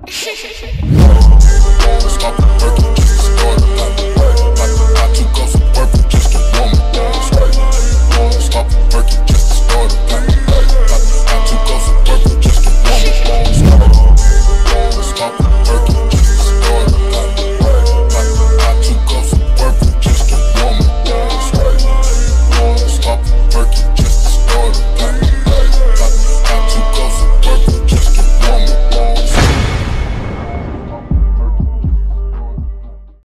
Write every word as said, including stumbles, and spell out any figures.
Stop the work, just start. Like, like, I took off some work.